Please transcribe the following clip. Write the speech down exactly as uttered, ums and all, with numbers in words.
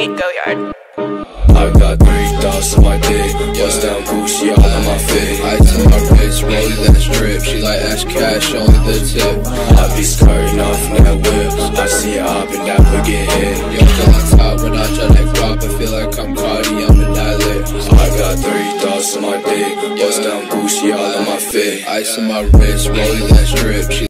Weed Go Yard. I got three thoughts on my dick, bust down Gucci all on my fit. I tell my bitch, rolling that strip, she like ash cash, only the tip. I be skirting off in that whip, I see her up and down, we get hit. Yo, feel on top when I try to drop, I feel like I'm Cardi, I'm a dilate. I got three thoughts on my dick, bust down Gucci all on my fit. Ice on my wrist, rolling that strip, she